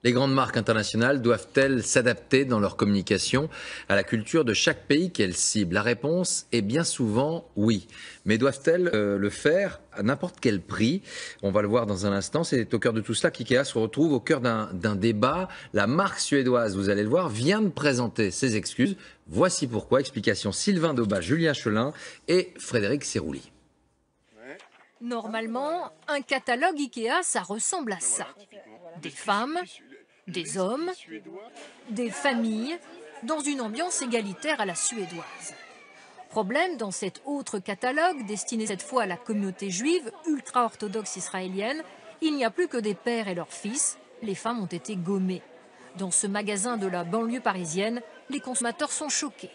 Les grandes marques internationales doivent-elles s'adapter dans leur communication à la culture de chaque pays qu'elles ciblent? La réponse est bien souvent oui. Mais doivent-elles le faire à n'importe quel prix? On va le voir dans un instant. C'est au cœur de tout cela qu'IKEA se retrouve au cœur d'un débat. La marque suédoise, vous allez le voir, vient de présenter ses excuses. Voici pourquoi. Explication Sylvain Daubat, Julien Chelin et Frédéric Serrouli. Normalement, un catalogue IKEA, ça ressemble à ça. Des femmes, des hommes, des familles, dans une ambiance égalitaire à la suédoise. Problème, dans cet autre catalogue, destiné cette fois à la communauté juive ultra-orthodoxe israélienne, il n'y a plus que des pères et leurs fils. Les femmes ont été gommées. Dans ce magasin de la banlieue parisienne, les consommateurs sont choqués.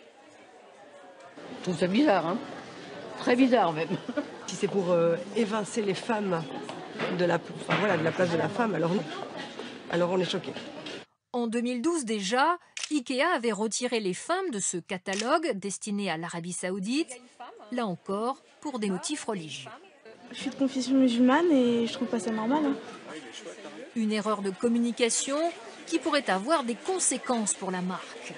Je trouve ça bizarre, hein. Très bizarre même. Si c'est pour évincer les femmes de la place de la femme, alors non. Alors on est choqués. En 2012 déjà, IKEA avait retiré les femmes de ce catalogue destiné à l'Arabie Saoudite, là encore pour des motifs religieux. Je suis de confession musulmane et je trouve pas ça normal. Hein. Une erreur de communication qui pourrait avoir des conséquences pour la marque.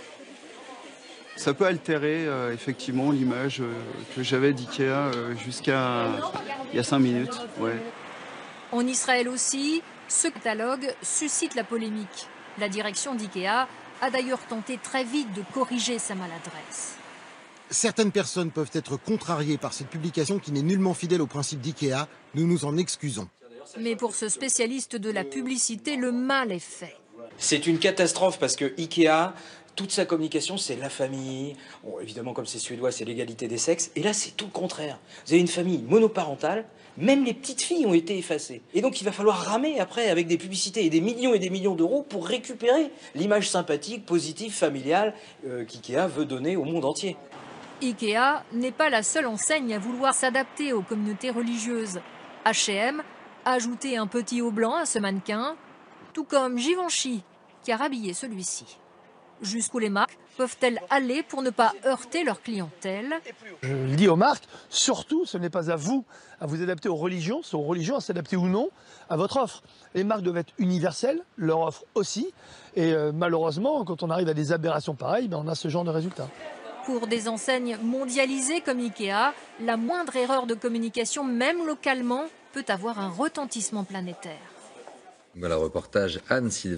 Ça peut altérer effectivement l'image que j'avais d'IKEA jusqu'à il y a 5 minutes. Ouais. En Israël aussi, ce catalogue suscite la polémique. La direction d'IKEA a d'ailleurs tenté très vite de corriger sa maladresse. Certaines personnes peuvent être contrariées par cette publication qui n'est nullement fidèle aux principes d'IKEA. Nous nous en excusons. Mais pour ce spécialiste de la publicité, le mal est fait. C'est une catastrophe parce que IKEA, toute sa communication, c'est la famille. Bon, évidemment, comme c'est suédois, c'est l'égalité des sexes. Et là, c'est tout le contraire. Vous avez une famille monoparentale, même les petites filles ont été effacées. Et donc, il va falloir ramer après avec des publicités et des millions d'euros pour récupérer l'image sympathique, positive, familiale qu'IKEA veut donner au monde entier. IKEA n'est pas la seule enseigne à vouloir s'adapter aux communautés religieuses. H&M a ajouté un petit haut blanc à ce mannequin, tout comme Givenchy qui a rhabillé celui-ci. Jusqu'où les marques peuvent-elles aller pour ne pas heurter leur clientèle? Je le dis aux marques, surtout, ce n'est pas à vous adapter aux religions, c'est aux religions à s'adapter ou non à votre offre. Les marques doivent être universelles, leur offre aussi, et malheureusement, quand on arrive à des aberrations pareilles, on a ce genre de résultats. Pour des enseignes mondialisées comme IKEA, la moindre erreur de communication, même localement, peut avoir un retentissement planétaire. Voilà, reportage Anne Sylvain.